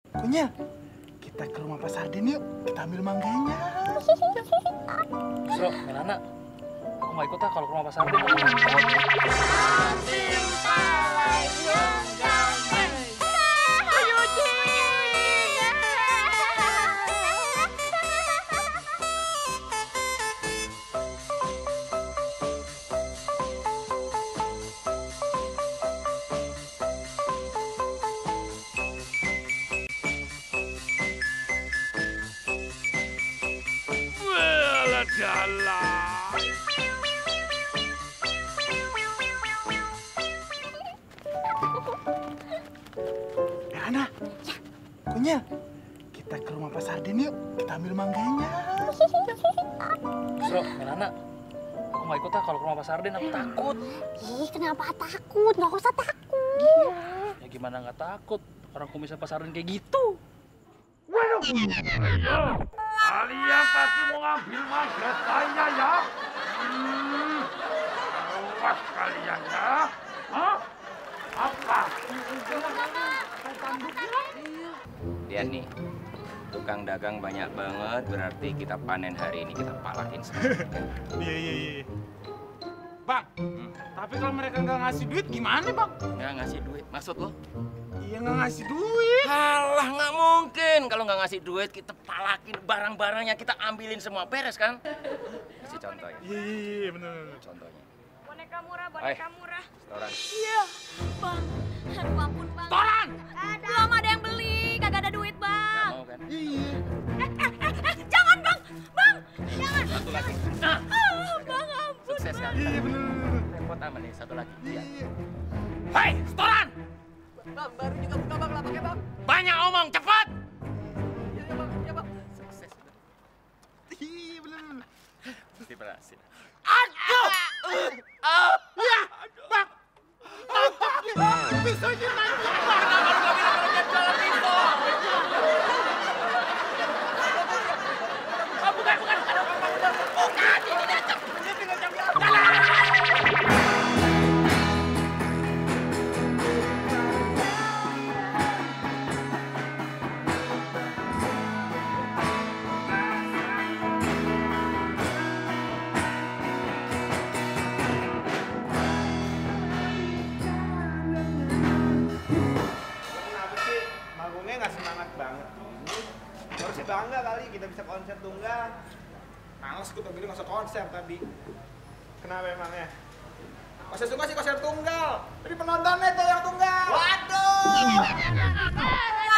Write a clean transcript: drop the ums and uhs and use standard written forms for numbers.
Kunyah, kita ke rumah Pak Sardin yuk. Kita ambil mangganya. Bro, Melana, aku nggak ikut ah kalau ke rumah Pak Sardin. Melana, Kunyah, kita ke rumah Pak Sardin yuk. Kita ambil mangganya. Bro, Melana, aku nggak ikut ah kalau ke rumah Pak Sardin. Aku takut. Ih, kenapa takut? Nggak usah takut. Ya gimana nggak takut? Orang kumisnya Pak Sardin kayak gitu. Kalian pasti mau ngambil mangga saya ya? Awas kalian ya? Hah? Apa? Lihat nih, tukang dagang banyak banget, berarti kita panen hari ini, kita palakin semua. Iya. Bang, tapi kalau mereka nggak ngasih duit gimana, Bang? Nggak ngasih duit, maksud lo? Iya, nggak ngasih duit. Halah, nggak mungkin. Kalau nggak ngasih duit, kita palakin barang-barangnya, kita ambilin semua, beres kan? Kasih contoh ya. Iya, bener. Contohnya. Boneka murah. Setoran. Iya, Bang. Aduh ampun, Bang. Toran! Belum ada yang beli, kagak ada duit, Nggak Bang. mau kan? Iya. Jangan, Bang. Bang, jangan. Satu lagi. Bang, ampun. Sukses kan? Iya, bener. Repot amat nih, satu lagi. Lihat. Hei, setoran! Bang, baru juga buka bang, lah pakai bang. Banyak omong, cepat! Iya bang, iya bang. Sukses. Iya, bener. Pasti berhasil. Aduh! Ya, Bang! Pisaunya mantap, Bang! Kenapa lu nggak bilang kalau dia jualan pisau? Oh, bukan! Bukan, ini datang! Dia tinggal jam berapa? Kenapa sih manggungnya nggak semangat banget? Harusnya bangga kali kita bisa konser tunggal. Males gue tadi nggak usah konser tadi. Kenapa emangnya? Masih suka sih konser tunggal. Jadi penontonnya tuh yang tunggal. Waduh!